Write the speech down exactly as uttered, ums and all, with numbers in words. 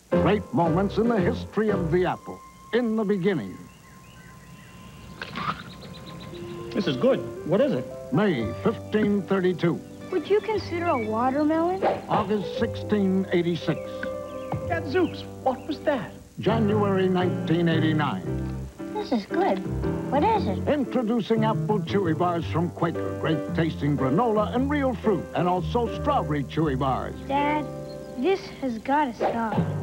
Great moments in the history of the apple. In the beginning. This is good. What is it? May fifteen thirty-two. Would you consider a watermelon? August sixteen eighty-six. Gadzooks, what was that? January nineteen eighty-nine. This is good. What is it? Introducing apple Chewy bars from Quaker. Great tasting granola and real fruit, and also strawberry Chewy bars. Dad, this has got to stop.